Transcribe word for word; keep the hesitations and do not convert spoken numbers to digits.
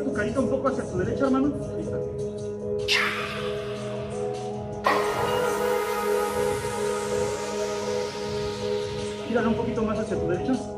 tu carita un poco hacia tu derecha, hermano. Ahí está. Gírala un poquito más hacia tu derecha.